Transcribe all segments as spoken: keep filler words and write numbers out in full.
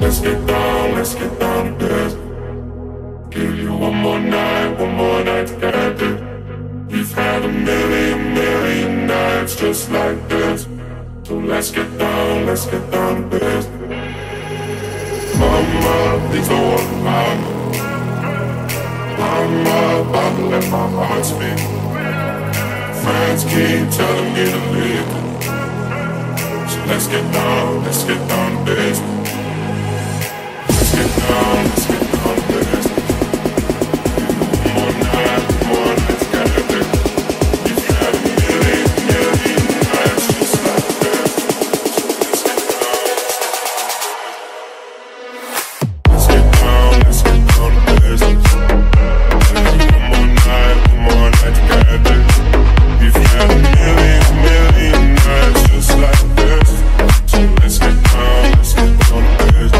Let's get down, let's get down to this. Give you one more night, one more night to get it. We've had a million, million nights just like this. So let's get down, let's get down to this. Mama, please don't worry about me. I'm about to let my heart speak. Friends keep telling me to leave. So let's get down, let's get down to this. Let's get down, let's get down to this. One more night, one more night to get it. We've had a million, million nights just like this. So let's get down, let's get down to this. One more night, one more night to get it. We've had a million, million nights just like this. So let's get down, let's get down to this.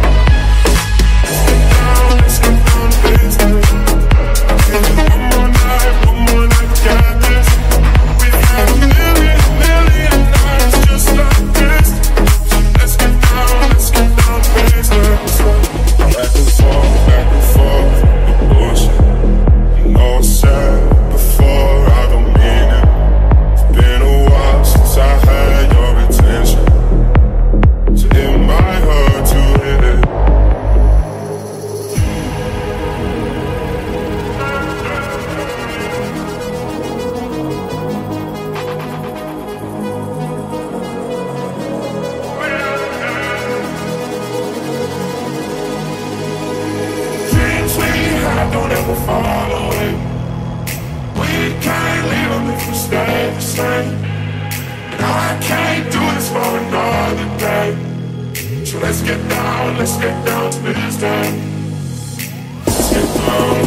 Let's get down to this. One more night, one more night to get this. We've had a million, million nights just like this. So let's get down, let's get down to this. Back and forth, back and forth, the bullshit. You know I said before, I don't mean it. It's been a while since I had your attention, so it might hurt to hit it. Dreams we have don't ever fall away. We can't leave them if we stay the same. And I can't do this for another day. So let's get down, let's get down to this day. Let's get down,